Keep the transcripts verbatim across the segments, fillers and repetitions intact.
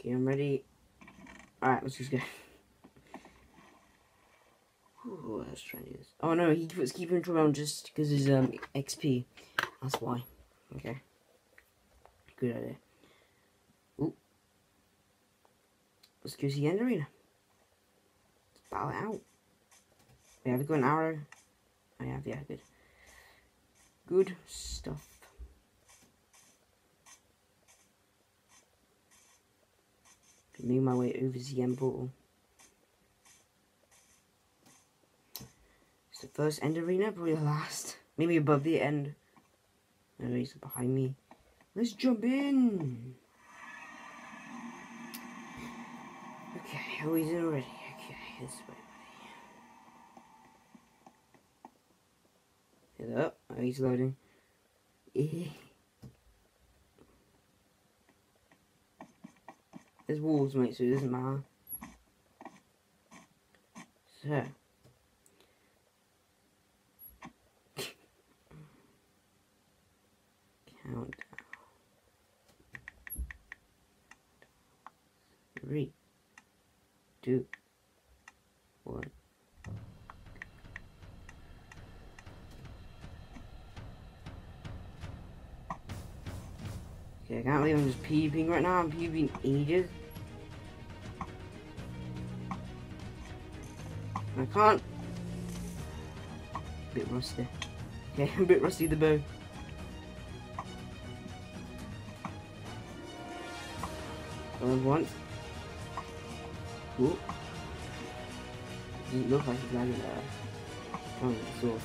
Okay, I'm ready. Alright, let's just go. Ooh, let's try and do this. Oh no, he puts keeping control on just because his um X P. That's why. Okay. Good idea. Ooh. Let's go see the end arena. Let's battle it out. We have a gun arrow. I have, yeah, good. Good stuff. Make my way over to the end portal. It's the first end arena, probably the last. Maybe above the end. No, he's behind me. Let's jump in. Okay, oh, he's in already. Okay, this way, buddy. Head up. Oh, he's loading. There's walls, mate, so it doesn't matter. So. Countdown. Three. Two. One. Okay, I can't believe I'm just PvPing right now. I'm PvPing ages. I can't. A bit rusty. Okay, a bit rusty the bow. Going once. Cool. Doesn't look like he's landing there. Oh, so.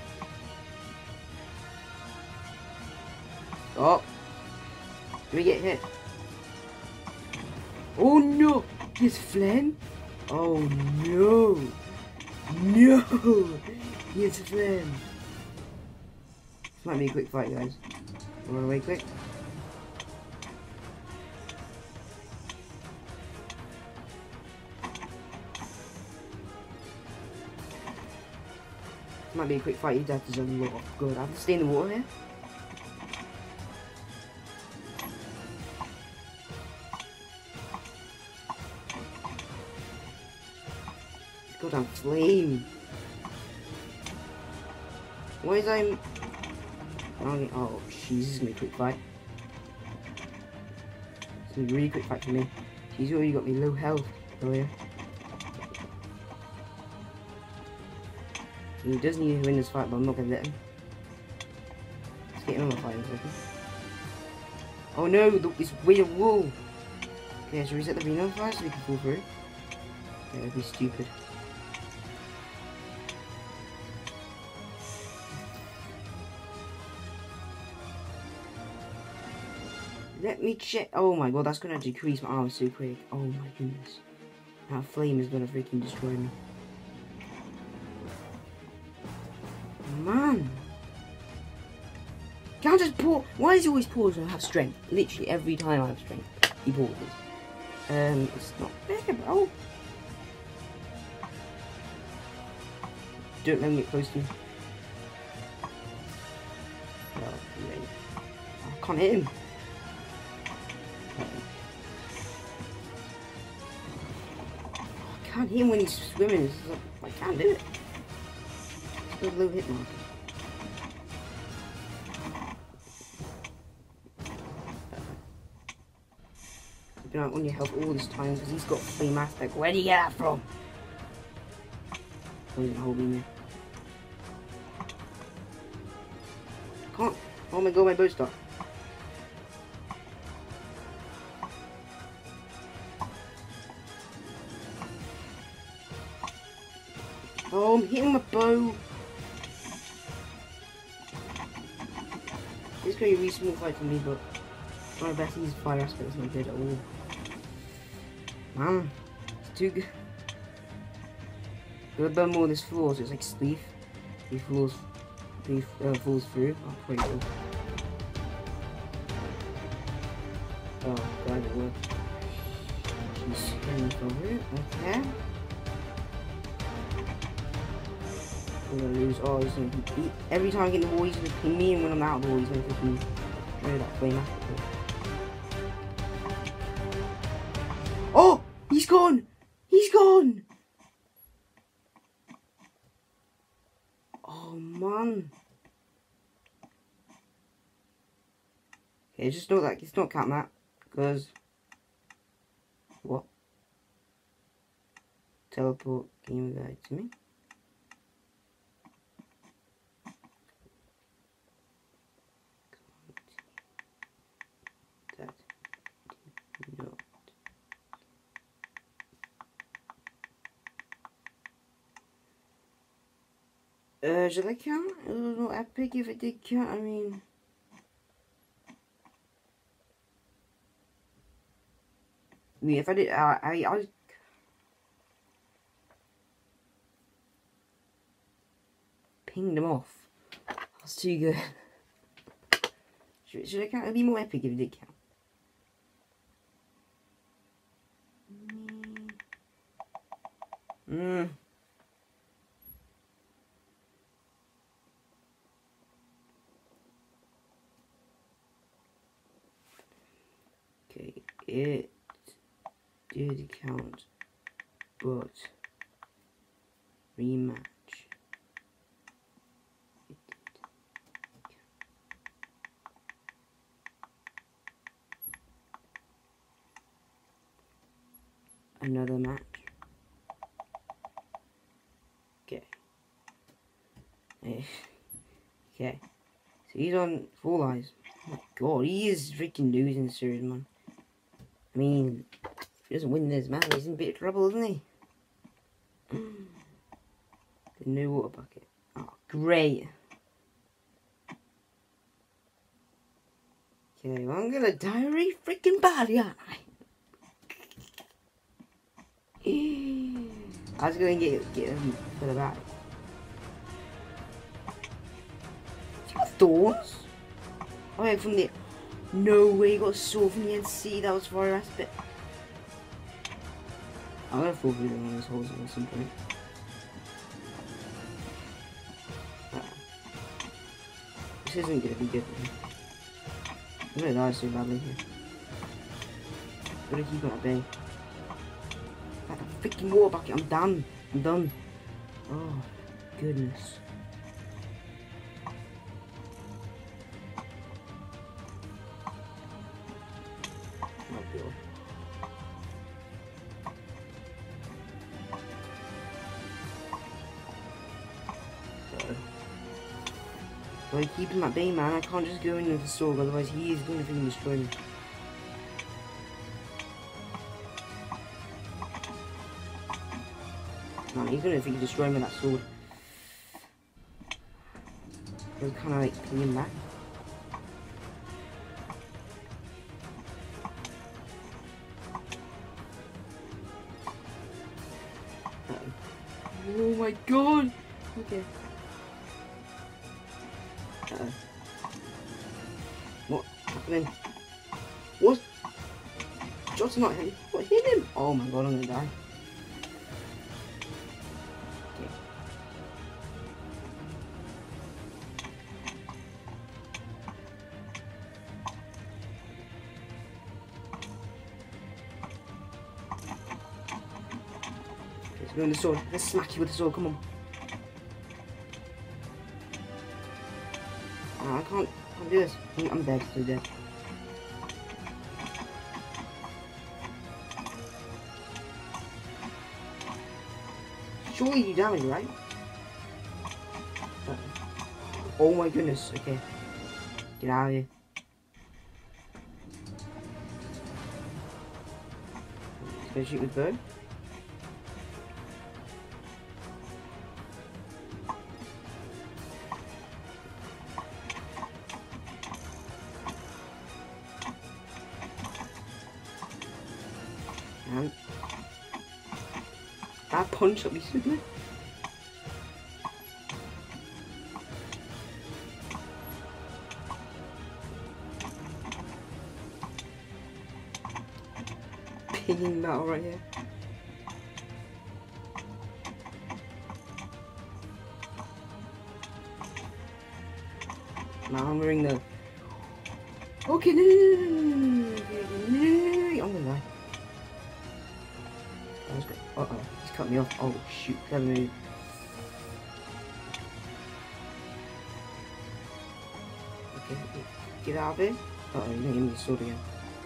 Oh! Did we get hit? Oh no! His flame? Oh no! No! He has a flame! This might be a quick fight, guys. Run away quick. This might be a quick fight, you'd have to jump in the water. Good, I have to stay in the water here. Goddamn flame. Why is I? Oh, jeez, this is gonna be a quick fight. It's gonna be a really quick fight for me. She's already got me low health earlier. He does need to win this fight, but I'm not gonna let him. Let's get him on the fight in a second. Oh no, look, it's way of wool. Okay, should we reset the Reno first so we can fall through? Okay, that'd be stupid. Let me check. Oh my god, that's gonna decrease my armor so quick. Oh my goodness. That flame is gonna freaking destroy me. Man. Can't just pause. Why does he always pause when I have strength? Literally every time I have strength, he pauses. Um, it's not fair, bro. Don't let me get close to him. Oh, I can't hit him. I can't hit him when he's swimming. I can't do it. It's a low hit marker. You've been out on your health all this time because he's got flame aspect. Where do you get that from? Oh, he's holding me. Can't. Oh my god, my bow stopped. Oh, I'm hitting my bow. This is going to be a really small fight for me, but my best his fire aspect is not good at all. Man, it's too good. Gotta burn more of this floor, so it's like sleeve. He falls, he uh, falls through. Oh, pretty cool. Oh, God, it worked. He's going for it. Okay. I'm gonna lose. Oh, he's gonna beat. Every time I get in the wall, he's gonna ping me, and when I'm out of the wall, he's gonna ping me. Try that flame after. He's gone! He's gone! Oh, man. Okay, just know that it's not cat map, because... What? Teleport game guide to me. That did not. Uh, should I count? It was not epic if it did count, I mean... I mean, if I did, uh, I, I... pinged them off. That's too good. Should, should I count? It'd be more epic if it did count. Mm. Okay, it did count, but rematch. It did count. Another match. Okay. Okay. So he's on Full Eyes. Oh my god, he is freaking losing series, man. I mean, if he doesn't win this match, he's in a bit of trouble, isn't he? The new water bucket. Oh, great. Okay, well, I'm gonna die really freaking badly, aren't I? I was gonna get get him for the back. You got thorns? Oh yeah, from the no way, you got a sword from the N C. That was far last bit. I'm gonna fall through one of those holes at some point. Uh, this isn't gonna be good. I'm gonna die so badly here. Gotta keep it at bay. Like a freaking water bucket. I'm done. I'm done. Oh, goodness. Oh, God. So, so I keep him at bay, man. I can't just go in with the sword, otherwise he is going to freaking destroy me. Man, he's gonna think destroy me with that sword. I was kinda like pinging back. Uh -oh. Oh my god! Okay. Uh oh. What happening? What? Jot's not him. What hit him? Oh my god, I'm gonna die. Go in the sword. Let's smack you with the sword. Come on. No, I can't. I can't do this. I'm, I'm dead. So dead. Surely you damage, right? Uh, oh my goodness. Okay. Get out of here. Let's go shoot with bow. And that punch up me stupid. Pinging metal right here. Now I'm wearing the. Okay, no, no, no, no, no, no, no, no, no, no, no, I'm gonna die. Uh oh, he's cut me off. Oh shoot, clever move. Okay, get out of here. Uh oh, he's gonna give me the sword again.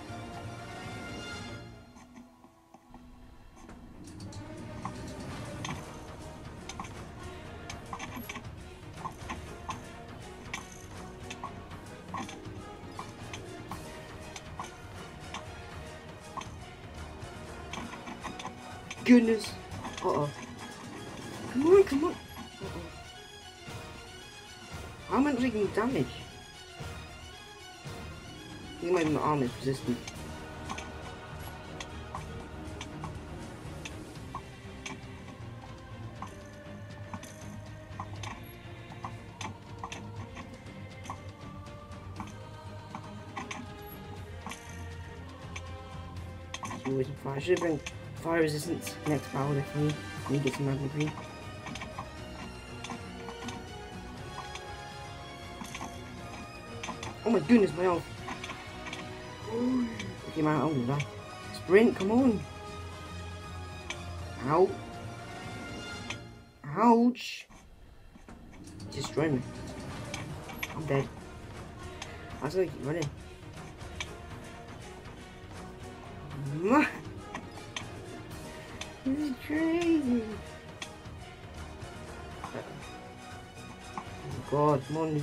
Goodness. Uh oh. Come on, come on. Uh oh. How am I not taking damage? I think my arm is resistant. Always fire. I should have been fire resistance next battle definitely. I need to get some magma green. Oh my goodness, my health. Okay, man, I'm gonna die. Sprint, come on. Ow. Ouch. Destroy me. I'm dead. I was gonna keep running. This is crazy. Oh god, come on.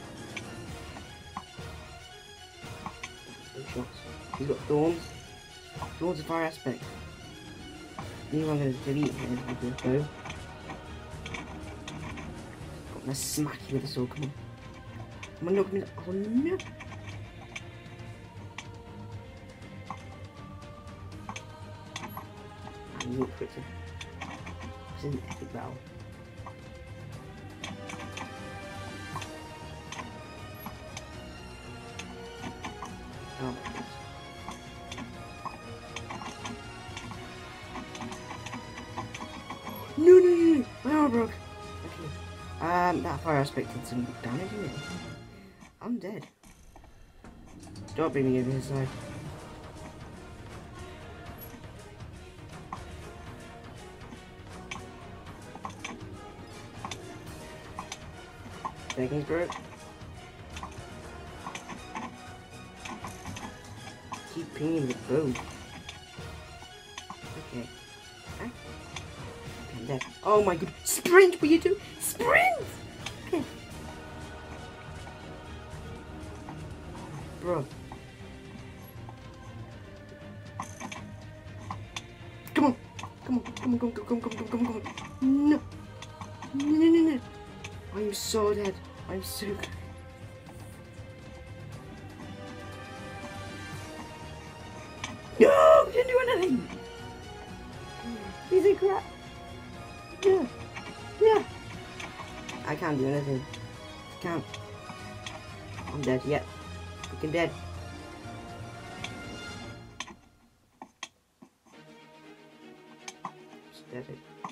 Shots. He's got thorns. Thorns of fire aspect. I think I'm gonna delete him with the bow. I'm gonna smack you with the sword, come on. Am I not gonna. Oh no! I knew it for it to. This is an epic battle. Oh my goodness. No, no, no, no, my armor broke. Okay. Um, that fire aspect did some damage in it. I'm dead. Don't bring me over his side. Seconds broke. Keep pinging the bow. Okay. Okay. I'm dead. Oh my god. Sprint! Will you do? Sprint! Okay. Bro. Come on. Come on. Come on. Come on. Come on. Come on. Come on. Come on. No. No, no, no, no. I'm so dead. I'm so dead. No! He didn't do anything! He's a crap. Yeah. Yeah. I can't do anything. I can't. I'm dead yet. Freaking dead. Just dead.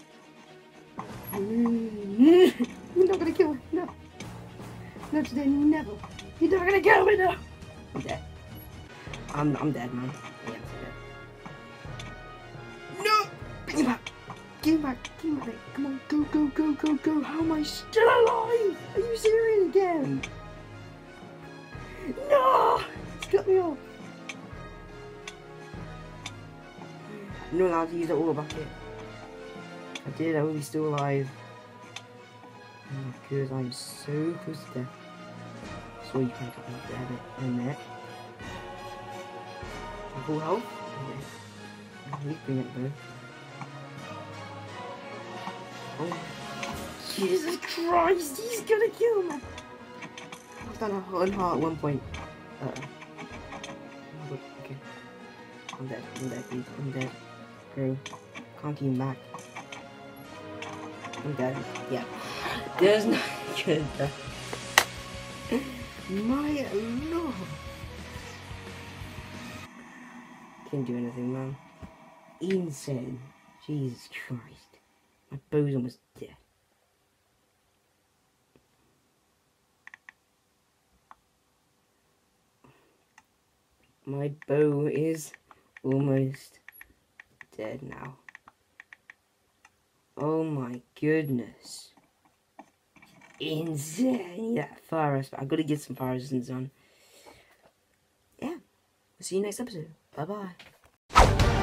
You're not gonna kill me. No. No, today, never. You're not gonna kill me, no. I'm dead. I'm, I'm dead, man. Yeah, I'm dead. No! Bring him back. Give him back. Give him back. Come on, go, go, go, go, go. How am I still alive? Are you serious again? No! It's cut me off. You're not allowed to use the auto bucket. If I did, I would be still alive. Oh, because I'm so close to death. So you can't get me dead in there. Full health? Okay. He's bring it though. Oh, Jesus Christ, he's gonna kill me! I've done a one heart at one point. Uh oh. Okay. I'm dead, I'm dead, dude. I'm dead. Go. Can't keep him back. I'm dead. Yeah. There's no good. My lord. Can't do anything, man. Insane. Jesus Christ. My bow's almost dead. My bow is almost dead now. Oh my goodness. Insane. Yeah, fire resist. I gotta get some fire resistance on. Yeah. We'll see you next episode. Bye bye.